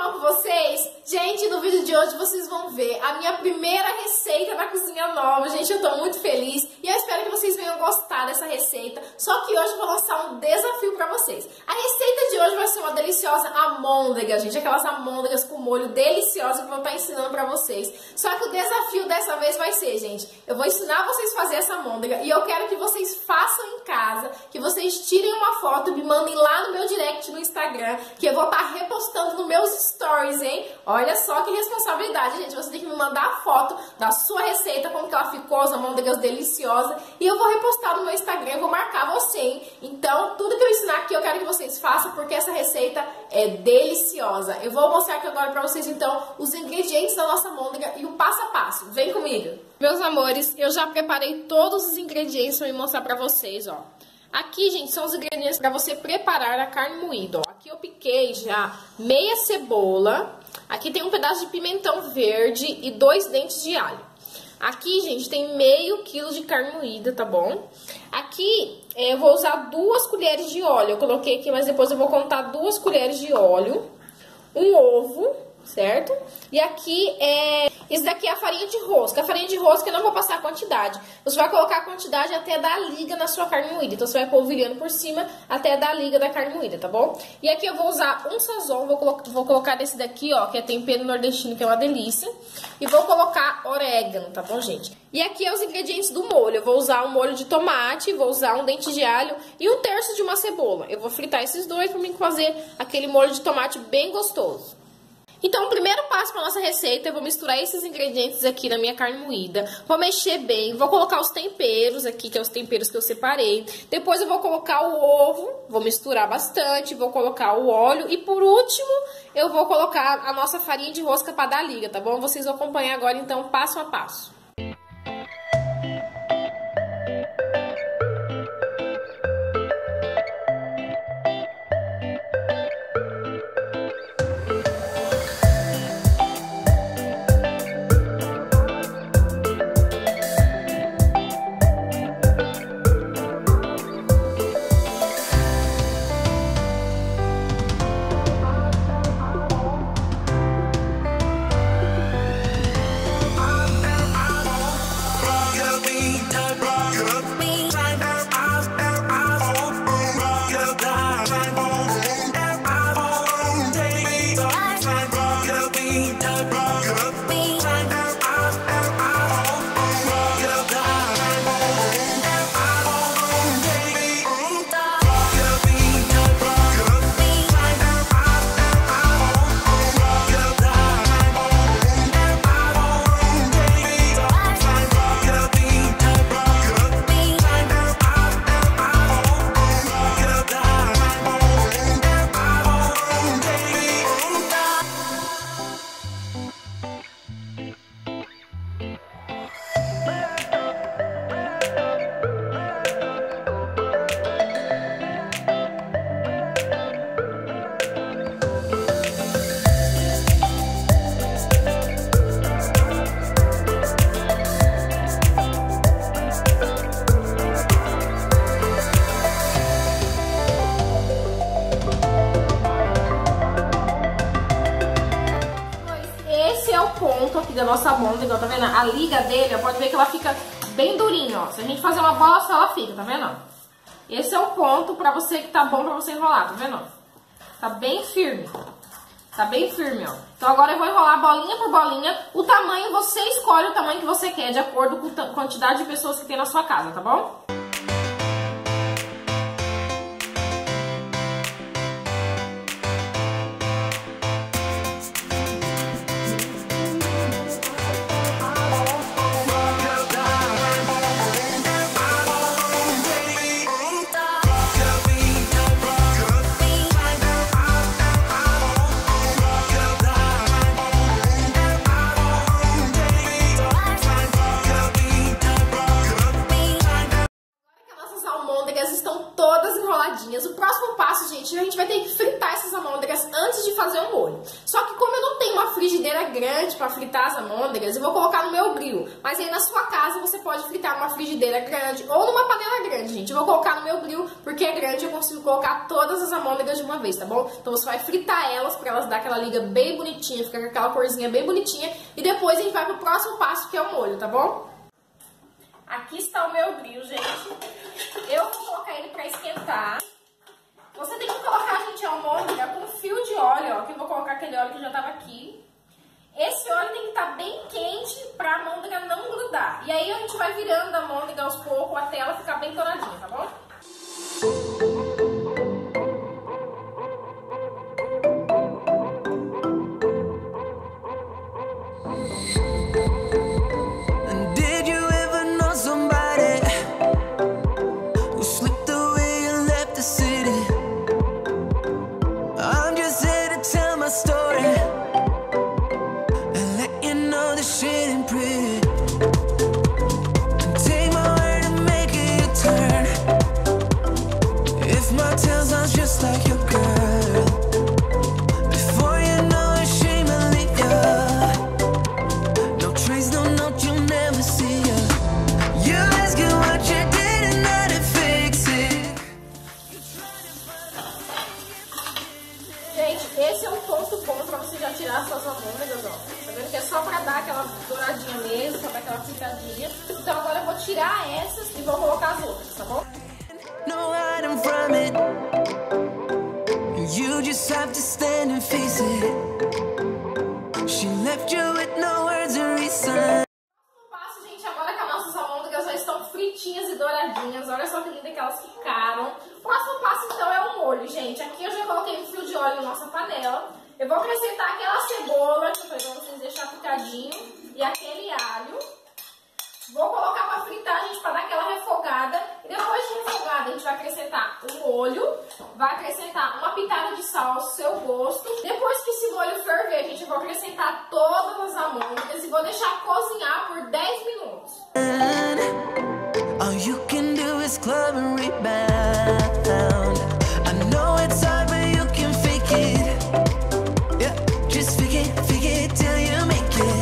falar com vocês? Gente, no vídeo de hoje vocês vão ver a minha primeira receita na cozinha nova. Gente, eu tô muito feliz e eu espero que vocês venham gostar dessa receita. Só que hoje eu vou lançar um desafio pra vocês. A receita de hoje vai ser uma deliciosa amôndega, gente. Aquelas amôndegas com molho delicioso que eu vou estar ensinando pra vocês. Só que o desafio dessa vez vai ser, gente, eu vou ensinar vocês a fazer essa amôndega e eu quero que vocês façam em casa, que vocês tirem uma foto e me mandem lá no meu direct no Instagram, que eu vou estar repostando nos meus stories, hein? Olha só que responsabilidade, gente. Você tem que me mandar a foto da sua receita, como que ela ficou, as amôndegas deliciosas, e eu vou repostar no meu Instagram, eu vou marcar você, hein? Então, tudo que eu ensinar aqui, eu quero que vocês façam, porque essa receita é deliciosa. Eu vou mostrar aqui agora pra vocês, então, os ingredientes da nossa amôndega e o passo a passo. Vem comigo! Meus amores, eu já preparei todos os ingredientes pra me mostrar pra vocês, ó. Aqui, gente, são os ingredientes para você preparar a carne moída, ó. Aqui eu piquei já meia cebola. Aqui tem um pedaço de pimentão verde e 2 dentes de alho. Aqui, gente, tem meio quilo de carne moída, tá bom? Aqui eu vou usar 2 colheres de óleo. Eu coloquei aqui, mas depois eu vou contar 2 colheres de óleo. Um ovo, certo? E aqui esse daqui é a farinha de rosca. A farinha de rosca eu não vou passar a quantidade. Você vai colocar a quantidade até dar liga na sua carne moída. Então você vai polvilhando por cima até dar liga da carne moída, tá bom? E aqui eu vou usar um sazon, vou colocar desse daqui, ó, que é tempero nordestino, que é uma delícia. E vou colocar orégano, tá bom, gente? E aqui é os ingredientes do molho. Eu vou usar um molho de tomate, vou usar um dente de alho e 1/3 de uma cebola. Eu vou fritar esses dois pra mim fazer aquele molho de tomate bem gostoso. Então, o primeiro passo para nossa receita, eu vou misturar esses ingredientes aqui na minha carne moída. Vou mexer bem, vou colocar os temperos aqui, que é os temperos que eu separei. Depois eu vou colocar o ovo, vou misturar bastante, vou colocar o óleo. E por último, eu vou colocar a nossa farinha de rosca para dar liga, tá bom? Vocês vão acompanhar agora, então, passo a passo. Ponto aqui da nossa amôndega, tá vendo? A liga dele, ó, pode ver que ela fica bem durinha, ó. Se a gente fazer uma bola só, ela fica, tá vendo? Esse é o ponto pra você que tá bom pra você enrolar, tá vendo? Tá bem firme. Tá bem firme, ó. Então agora eu vou enrolar bolinha por bolinha. O tamanho, você escolhe o tamanho que você quer, de acordo com a quantidade de pessoas que tem na sua casa, tá bom? Estão todas enroladinhas. O próximo passo, gente, a gente vai ter que fritar essas amôndegas antes de fazer o molho. Só que como eu não tenho uma frigideira grande para fritar as almôndegas, eu vou colocar no meu grill. Mas aí na sua casa você pode fritar numa frigideira grande ou numa panela grande, gente. Eu vou colocar no meu grill porque é grande, eu consigo colocar todas as almôndegas de uma vez, tá bom? Então você vai fritar elas para elas dar aquela liga bem bonitinha, ficar com aquela corzinha bem bonitinha. E depois a gente vai pro próximo passo, que é o molho, tá bom? Aqui está o meu grill, gente. Eu vou colocar ele para esquentar. Você tem que colocar, gente, a almôndega com fio de óleo, ó. Que eu vou colocar aquele óleo que já tava aqui. Esse óleo tem que estar bem quente pra almôndega não grudar. E aí a gente vai virando a almôndega aos poucos até ela ficar bem douradinha, tá bom? Esse é um ponto bom pra você já tirar suas almôndegas, ó. Tá vendo que é só pra dar aquela douradinha mesmo, pra dar aquela fritadinha. Então agora eu vou tirar essas e vou colocar as outras, tá bom? No hiding from it. You just have to stand and face it. She left you with no words or reason. Passo, gente, agora que as nossas almôndegas já estão fritinhas e douradinhas. Olha só que linda que elas ficaram. O próximo passo, então, é o molho, gente. Aqui eu já coloquei um fio de óleo na nossa panela. Eu vou acrescentar aquela cebola, que foi pra vocês deixar picadinho, e aquele alho. Vou colocar pra fritar, gente, pra dar aquela refogada. E depois de refogada, a gente vai acrescentar o molho, vai acrescentar uma pitada de sal ao seu gosto. Depois que esse molho ferver, gente, eu vou acrescentar todas as almôndegas e vou deixar cozinhar por 10 minutos. All you can do is club and rebound. I know it's hard, but you can fake it. Yeah, just fake it till you make it.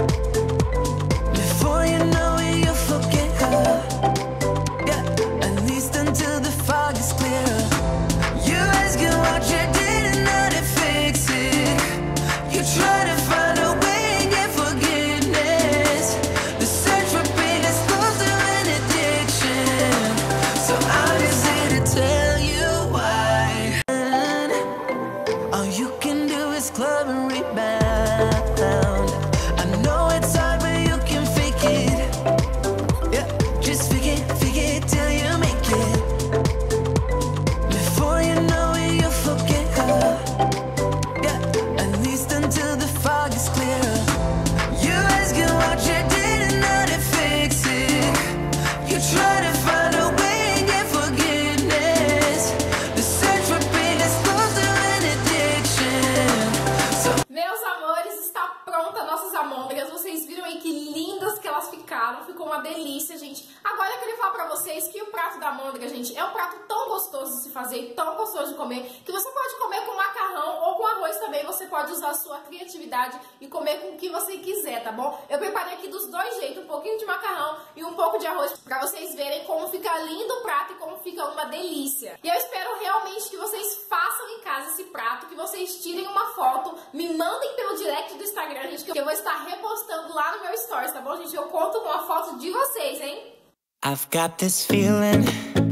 Before you know it, you'll forget her. Yeah, at least until the fog is clear. You ask her what you did and how to fix it. You try to find a way and get forgiveness. The search for pain is close to an addiction. So I'm just here to tell you why. All you can do is club and rebound. I know it's hard, but you can fake it. Yeah, just fake it till you make it. Before you know it, you'll forget her. Yeah, at least until the fog is clear. You ask her what you did and how to fix it. You try to find a way and get forgiveness. The search for pain is close to an addiction. So meus amores, está pronta nossas almôndegas. Vocês viram aí que lindas que elas ficaram. Ficou uma delícia, gente. Agora eu queria falar pra vocês que o prato da almôndega, gente, é um prato tão gostoso de se fazer, tão gostoso de comer, que você pode comer com macarrão ou com arroz também. Você pode usar a sua criatividade e comer com o que você quiser, tá bom? Eu preparei aqui dos dois jeitos, um pouquinho de macarrão e um pouco de arroz, pra vocês verem como fica lindo o prato e como fica uma delícia. E eu espero realmente que vocês façam em casa esse prato, que vocês tirem uma foto, me mandem pelo direct do Instagram, gente, que eu vou estar repostando lá no meu stories, tá bom, gente? Eu conto com a foto de vocês, hein? I've got this feeling,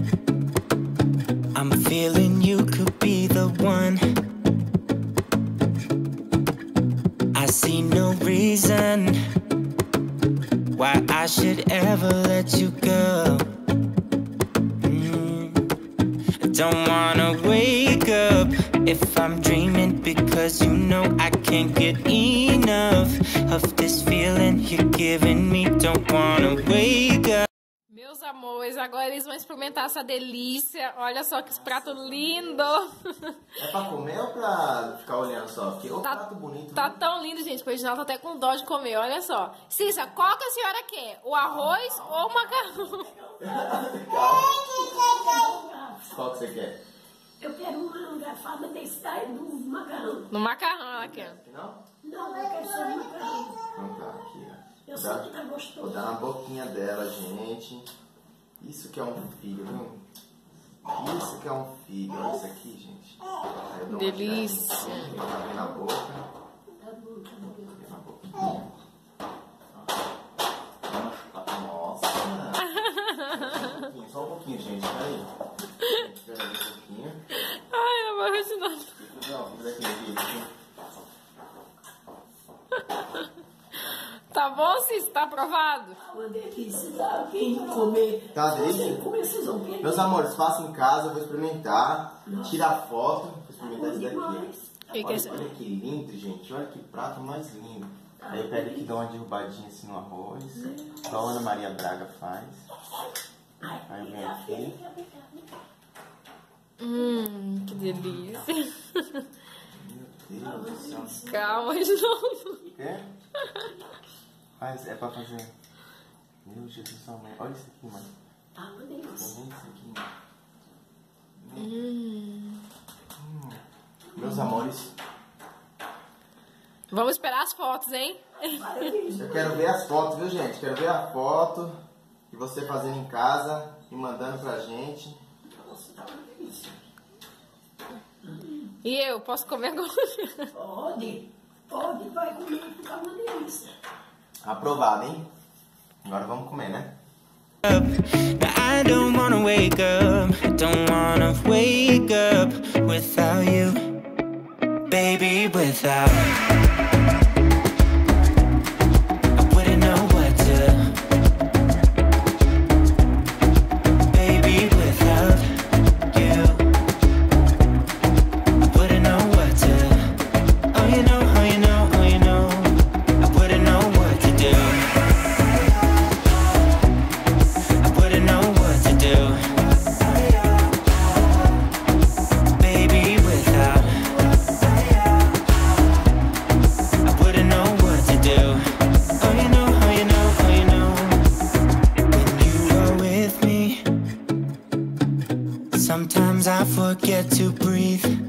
I'm feeling you could be the one. I see no reason why I should ever let you go. Don't wanna wake up if I'm dreaming, because you know I can't get enough of this feeling you're giving me. Don't wanna wake up. Meus amores, agora eles vão experimentar essa delícia. Olha só que prato lindo. É pra comer ou pra ficar olhando só? Porque o prato bonito. Tá tão lindo, gente, que o Reginaldo tá até com dó de comer. Olha só. Cissa, qual que a senhora quer? O arroz ou o macarrão? Qual que você Eu quero uma garfada desse daí do macarrão. No macarrão ela quer. Não? Não, eu quero só uma pra ele. Então tá, aqui, ó. Eu sei que tá gostoso. Vou dar na boquinha dela, gente. Isso que é um filho, viu? Isso que é um filho. Olha isso aqui, gente. Aí eu dou uma Delícia. tiradinha, tá na boca. Aqui na boquinha. Nossa. Só um pouquinho, gente. Peraí. Espera um pouquinho. Ai, eu vou imaginar. Não, fica aqui. Tá bom, Cis? Tá aprovado? Uma delícia, tá? Quem comer. Tá, se você delícia? comer, vocês vão querer. Meus amores, façam em casa, vou experimentar. Tirar foto. Vou experimentar esse daqui. Olha que lindo, gente. Olha que prato mais lindo. Aí eu pego aqui e dou uma derrubadinha assim no arroz. Igual a Ana Maria Braga faz. Aí eu venho aqui. Que delícia. Meu Deus do céu. Calma, de novo. Quer? Faz, é pra fazer. Meu Jesus, sua mãe. Olha isso aqui, mano. Tá uma delícia. Olha isso aqui, mano. Meus amores, Vamos esperar as fotos, hein? eu quero ver as fotos, viu, gente? Quero ver a foto de você fazendo em casa e mandando pra gente. Nossa, tá uma delícia. E eu, posso comer agora? Pode, vai comer, que tá uma delícia. Aprovado, hein? Agora vamos comer, né? Now I don't wanna wake up, I don't wanna wake up without you, baby, without. I wouldn't know what to, baby, without you. I wouldn't know what to, oh you know, oh you know, oh you know, I wouldn't know what to do. Sometimes I forget to breathe.